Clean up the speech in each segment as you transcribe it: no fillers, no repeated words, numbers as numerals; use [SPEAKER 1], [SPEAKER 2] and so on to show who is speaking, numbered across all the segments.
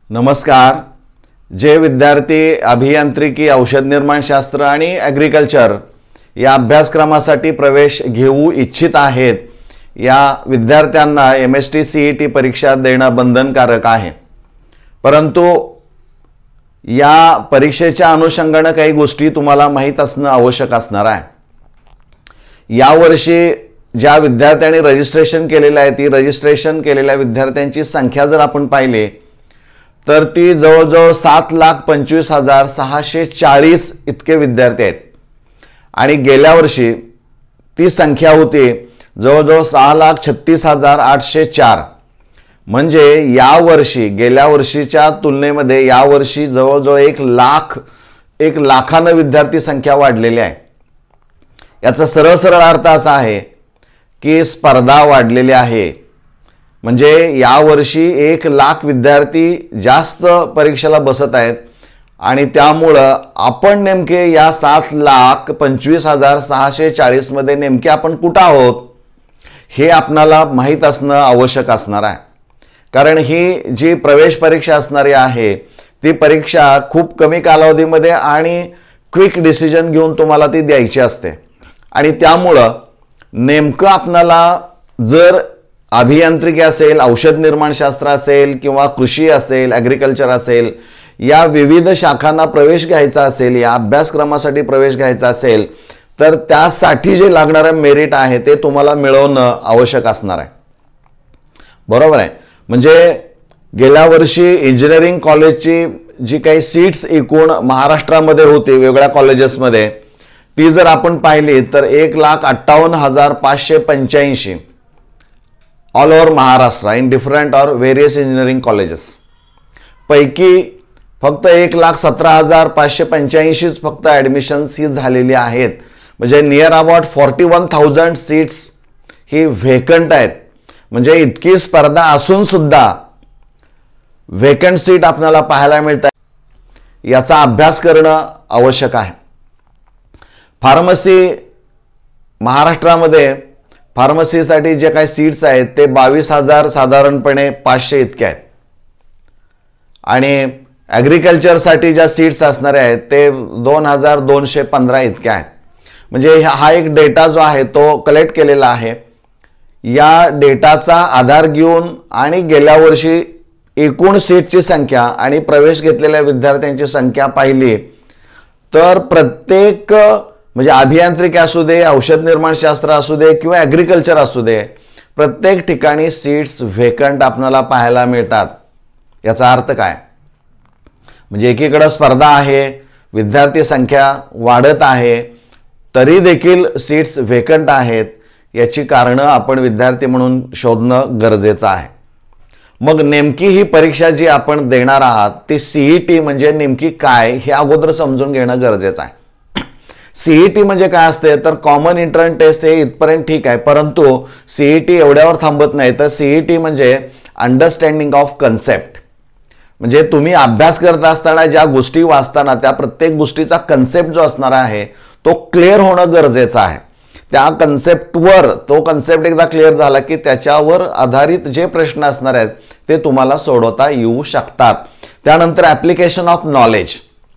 [SPEAKER 1] नमस्कार। जे विद्यार्थी अभियांत्रिकी, औषध निर्माण शास्त्र आणि ॲग्रिकल्चर या अभ्यासक्रमासाठी प्रवेश घेऊ इच्छित आहेत, या विद्यार्थ्यांना MST CET परीक्षा देणं बंधनकारक आहे। परंतु या परीक्षेच्या अनुषंगाने काही गोष्टी तुम्हाला माहित असणं आवश्यक असणार आहे। यावर्षी ज्या विद्यार्थ्यांनी रजिस्ट्रेशन केलेलं आहे, ती रजिस्ट्रेशन केलेल्या विद्यार्थ्यांची संख्या जर आपण पाहिली तर ती जवळजवळ 7,25,640 इतके विद्यार्थी आहेत आणि गेल्या वर्षी ती संख्या होती जवळजवळ 6,36,804। म्हणजे या वर्षी गेल्या वर्षीच्या तुलनेमध्ये या वर्षी जवळजवळ 1 लाखानं विद्यार्थी संख्या वाढलेली आहे। याचा सरळ अर्थ असा आहे की स्पर्धा वाढलेली आहे। म्हणजे या वर्षी 1 लाख विद्यार्थी जास्त परीक्षेला बसत आहेत आणि त्यामुळं आपण नेमके या 7,25,640 मध्ये नेमके आपण कुठं आहोत हे आपणाला माहित असणं आवश्यक असणार आहे। कारण ही जी प्रवेश परीक्षा असणारी आहे ती परीक्षा खूप कमी कालावधीमध्ये आणि क्विक डिसिजन घेऊन तुम्हाला ती द्यायची असते आणि त्यामुळं नेमकं आपणाला जर अभियांत्रिकी असेल, औषध निर्माण शास्त्र असेल किंवा कृषी असेल, ॲग्रिकल्चर असेल, या विविध शाखांना प्रवेश घ्यायचा असेल, या अभ्यासक्रमासाठी प्रवेश घ्यायचा असेल तर त्यासाठी जे लागणारं मेरिट आहे ते तुम्हाला मिळवणं आवश्यक असणार आहे। बरोबर आहे। म्हणजे गेल्या वर्षी इंजिनिअरिंग कॉलेजची जी काही सीट्स एकूण महाराष्ट्रामध्ये होती वेगवेगळ्या कॉलेजेसमध्ये, ती जर आपण पाहिली तर 1,58,585 all over Maharashtra in different और वेरियस इंजिनिअरिंग कॉलेजेस पैकी फक्त 1,17,585 फक्त ॲडमिशन्स ही झालेली आहेत। म्हणजे नियर अबाउट 41,000 सीट्स ही व्हेकंट आहेत। म्हणजे इतकी स्पर्धा असून सुद्धा व्हेकंट सीट आपल्याला पाहायला मिळतात। याचा अभ्यास करणं आवश्यक आहे। फार्मसी महाराष्ट्रामध्ये फार्मसीसाठी जे काही सीट्स आहेत ते 22,000 साधारणपणे 500 इतके आहेत आणि ॲग्रिकल्चरसाठी ज्या सीट्स असणारे आहेत ते 2,215 इतके आहेत। म्हणजे हा एक डेटा जो आहे तो कलेक्ट केलेला आहे। या डेटाचा आधार घेऊन आणि गेल्या वर्षी एकूण सीटची संख्या आणि प्रवेश घेतलेल्या विद्यार्थ्यांची संख्या पाहिली तर प्रत्येक म्हणजे अभियांत्रिकी असू दे, औषध निर्माण शास्त्र असू दे किंवा ॲग्रिकल्चर असू दे, प्रत्येक ठिकाणी सीट्स व्हेकंट आपल्याला पाहायला मिळतात। याचा अर्थ काय? म्हणजे एकीकडे स्पर्धा आहे, विद्यार्थी संख्या वाढत आहे, तरी देखील सीट्स व्हेकंट आहेत। याची कारणं आपण विद्यार्थी म्हणून शोधणं गरजेचं आहे। मग नेमकी ही परीक्षा जी आपण देणार आहात ती CET म्हणजे नेमकी काय हे अगोदर समजून घेणं गरजेचं आहे। CET म्हणजे काय असते तर कॉमन एंट्रन्स टेस्ट हे इथपर्यंत ठीक आहे, परंतु CET एवढ्यावर थांबत नाही। तर CET म्हणजे अंडरस्टँडिंग ऑफ कन्सेप्ट। म्हणजे तुम्ही अभ्यास करत असताना ज्या गोष्टी वाचताना त्या प्रत्येक गोष्टीचा कन्सेप्ट जो असणार आहे तो क्लिअर होणं गरजेचं आहे। त्या कन्सेप्टवर तो कन्सेप्ट एकदा क्लिअर झाला की त्याच्यावर आधारित जे प्रश्न असणार आहेत ते तुम्हाला सोडवता येऊ शकतात। त्यानंतर ॲप्लिकेशन ऑफ नॉलेज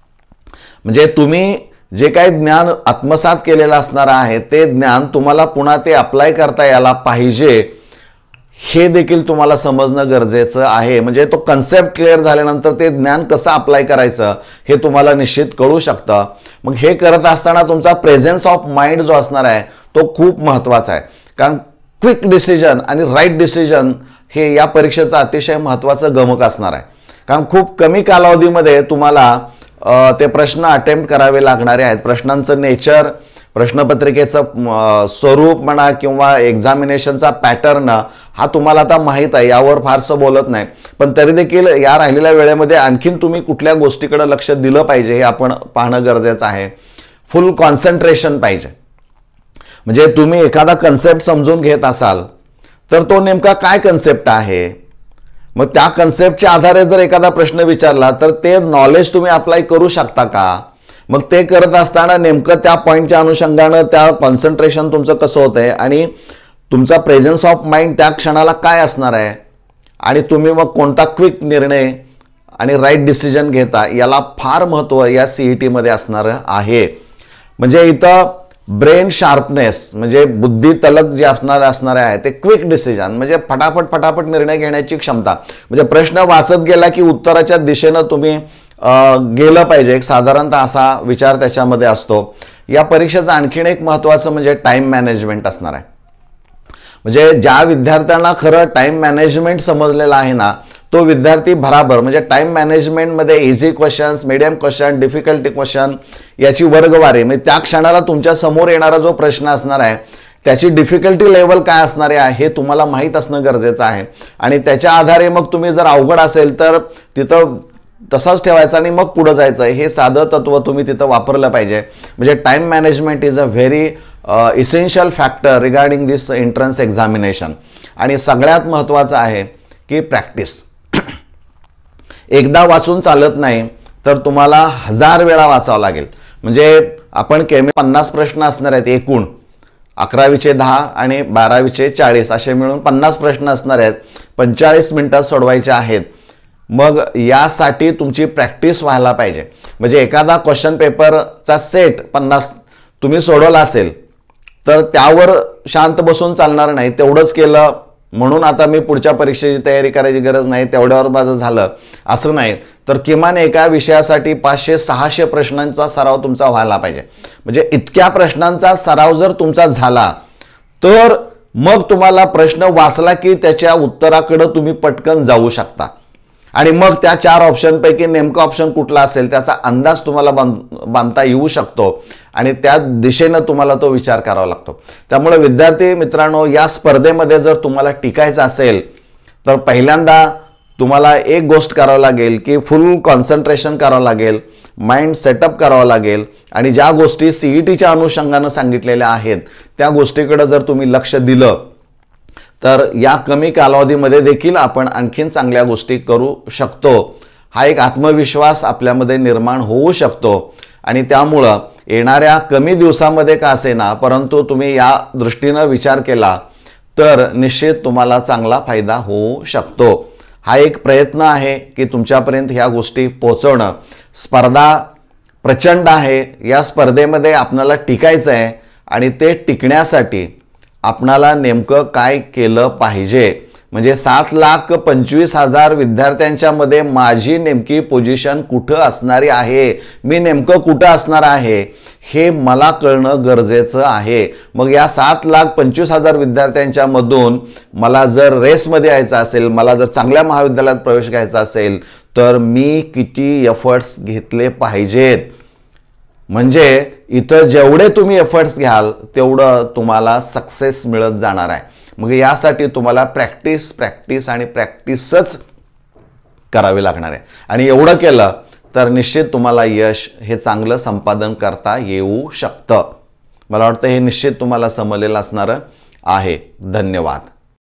[SPEAKER 1] म्हणजे तुम्ही जे काही ज्ञान आत्मसात केलेलं असणार आहे ते ज्ञान तुम्हाला पुन्हा ते अप्लाय करता यायला पाहिजे हे देखील तुम्हाला समजणं गरजेचं आहे। म्हणजे तो कन्सेप्ट क्लिअर झाल्यानंतर ते ज्ञान कसं अप्लाय करायचं हे तुम्हाला निश्चित कळू शकतं। मग हे करत असताना तुमचा प्रेझेन्स ऑफ माइंड जो असणार आहे तो खूप महत्त्वाचा आहे। कारण क्विक डिसिजन आणि राईट डिसिजन हे या परीक्षेचं अतिशय महत्त्वाचं गमक असणार आहे। कारण खूप कमी कालावधीमध्ये तुम्हाला ते प्रश्न अटेम्प्ट करावे लागणारे आहेत। प्रश्नांचं नेचर, प्रश्नपत्रिकेचं स्वरूप म्हणा किंवा एक्झामिनेशनचा पॅटर्न हा तुम्हाला आता माहीत आहे, यावर फारसं बोलत नाही, पण तरी देखील या राहिलेल्या वेळेमध्ये आणखीन तुम्ही कुठल्या गोष्टीकडे लक्ष दिलं पाहिजे हे आपण पाहणं गरजेचं आहे। फुल कॉन्सन्ट्रेशन पाहिजे। म्हणजे तुम्ही एखादा कन्सेप्ट समजून घेत असाल तर तो नेमका काय कन्सेप्ट आहे, मग त्या कन्सेप्टच्या आधारे जर एखादा प्रश्न विचारला तर ते नॉलेज तुम्ही अप्लाय करू शकता का? मग ते करत असताना नेमकं त्या पॉईंटच्या अनुषंगानं त्या कॉन्सन्ट्रेशन तुमचं कसं होतंय आणि तुमचा प्रेझेन्स ऑफ माइंड त्या क्षणाला काय असणार आहे आणि तुम्ही मग कोणता क्विक निर्णय आणि राईट डिसिजन घेता याला फार महत्त्व या CET मध्ये असणारं आहे. म्हणजे इथं ब्रेन शार्पनेस म्हणजे बुद्धी तलक जे असणारे आहे ते क्विक डिसिजन म्हणजे फटाफट निर्णय घेण्याची क्षमता. म्हणजे प्रश्न वाचत गेला की उत्तराच्या दिशेनं तुम्ही गेलं पाहिजे, एक साधारणतः असा विचार त्याच्यामध्ये असतो. या परीक्षेचं आणखीन एक महत्त्वाचं म्हणजे टाइम मॅनेजमेंट असणार आहे. म्हणजे ज्या विद्यार्थ्यांना खरं टाइम मॅनेजमेंट समजलेला आहे ना तो विद्यार्थी भराभर म्हणजे टाइम मॅनेजमेंटमध्ये easy questions, medium question, difficulty question याची वर्गवारी म्हणजे त्या क्षणाला तुमच्या समोर येणारा जो प्रश्न असणार आहे त्याची डिफिकल्टी लेवल काय असणार आहे हे तुम्हाला माहीत असणं गरजेचं आहे. आणि त्याच्या आधारे मग तुम्ही जर अवघड असेल तर तिथं तसाच ठेवायचा आणि मग पुढे जायचं. हे साधं तत्व तुम्ही तिथं वापरलं पाहिजे. म्हणजे time management is a very essential factor regarding this entrance examination. आणि सगळ्यात महत्त्वाचं आहे की प्रॅक्टिस. एकदा वाचून चालत नाही तर तुम्हाला 1000 वेळा वाचावं लागेल. म्हणजे आपण 50 प्रश्न असणार आहेत एकूण 11वीचे 10 आणि 12वीचे 40 असे मिळून 50 प्रश्न असणार आहेत. 45 मिनिटात सोडवायचे आहेत. मग यासाठी तुमची प्रॅक्टिस व्हायला पाहिजे. म्हणजे एखादा क्वेश्चन पेपरचा सेट 50 तुम्ही सोडवला असेल तर त्यावर शांत बसून चालणार नाही. तेवढंच केलं म्हणून आता मी पुढच्या परीक्षेची तयारी करायची गरज नाही, तेवढ्यावर माझं झालं असं नाही. तर किमान एका विषयासाठी 500-600 प्रश्नांचा सराव तुमचा व्हायला पाहिजे. म्हणजे इतक्या प्रश्नांचा सराव जर तुमचा झाला तर मग तुम्हाला प्रश्न वाचला की त्याच्या उत्तराकडे तुम्ही पटकन जाऊ शकता. आणि मग त्या 4 ऑप्शनपैकी नेमका ऑप्शन कुठला असेल त्याचा अंदाज तुम्हाला बांधता येऊ शकतो आणि त्या दिशेनं तुम्हाला तो विचार करावा लागतो. त्यामुळे विद्यार्थी मित्रांनो या स्पर्धेमध्ये जर तुम्हाला टिकायचं असेल तर पहिल्यांदा तुम्हाला एक गोष्ट करावं लागेल की फुल कॉन्सन्ट्रेशन करावं लागेल, माइंड सेटअप करावं लागेल आणि ज्या गोष्टी CETच्या अनुषंगानं सांगितलेल्या आहेत त्या गोष्टीकडे जर तुम्ही लक्ष दिलं तर या कमी कालावधीमध्ये देखील आपण आणखीन चांगल्या गोष्टी करू शकतो. हा एक आत्मविश्वास आपल्यामध्ये निर्माण होऊ शकतो आणि त्यामुळं येणाऱ्या कमी दिवसामध्ये का असेना परंतु तुम्ही या दृष्टीनं विचार केला तर निश्चित तुम्हाला चांगला फायदा होऊ शकतो. हा एक प्रयत्न आहे की तुमच्यापर्यंत ह्या गोष्टी पोहोचवणं. स्पर्धा प्रचंड आहे. या स्पर्धेमध्ये आपल्याला टिकायचं आहे आणि ते टिकण्यासाठी आपणाला नेमकं काय केलं पाहिजे. म्हणजे 7,25,000 विद्यार्थ्यांच्या मध्ये माझी नेमकी पोझिशन कुठं असणारी आहे, मी नेमकं कुठं असणार आहे हे मला कळणं गरजेचं आहे. मग या 7,25,000 विद्यार्थ्यांच्या मधून मला जर रेसमध्ये यायचं असेल, मला जर चांगल्या महाविद्यालयात प्रवेश घ्यायचा असेल तर मी किती एफर्ट्स घेतले पाहिजेत. म्हणजे इथं जेवढे तुम्ही एफर्ट्स घ्याल तेवढं तुम्हाला सक्सेस मिळत जाणार आहे. मग यासाठी तुम्हाला प्रॅक्टिस आणि प्रॅक्टिसच करावी लागणार आहे. आणि एवढं केलं तर निश्चित तुम्हाला यश हे चांगलं संपादन करता येऊ शकतं. मला वाटतं हे निश्चित तुम्हाला समजलेलं असणार आहे. धन्यवाद.